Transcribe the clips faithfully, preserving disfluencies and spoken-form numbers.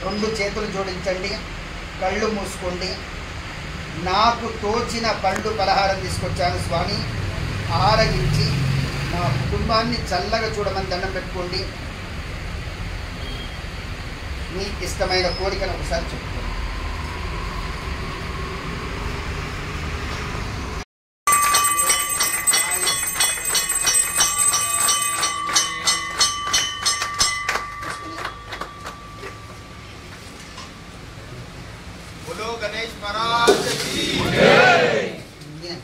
రెండు చేతులు జోడించండి, కళ్ళు మూసుకోండి. నాకు తోచిన పళ్ళు పలహారం తీసుకొచ్చాను స్వామి, ఆరగించి మా కుటుంబాన్ని చల్లగా చూడమని దండం పెట్టుకోండి. మీ ఇష్టమైన కోరికను ఒకసారి చెప్పుకోండి. बोलो गणेश महाराज की जय।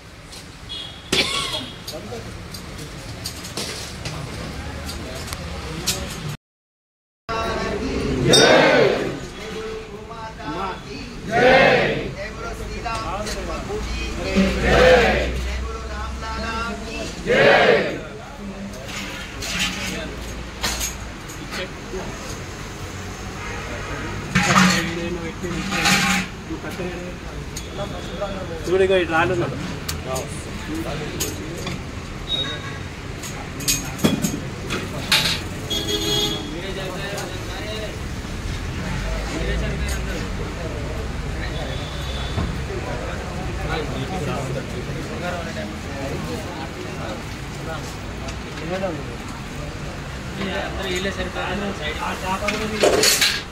చూడిగా ఇటు రాను అందరూ వీళ్ళే సరిపోయి